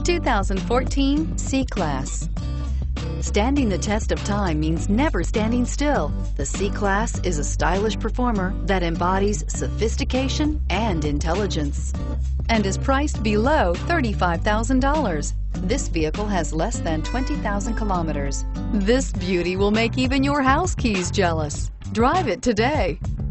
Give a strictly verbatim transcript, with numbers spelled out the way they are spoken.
two thousand fourteen C-Class. Standing the test of time means never standing still. The C-Class is a stylish performer that embodies sophistication and intelligence and is priced below thirty-five thousand dollars. This vehicle has less than twenty thousand kilometers. This beauty will make even your house keys jealous. Drive it today.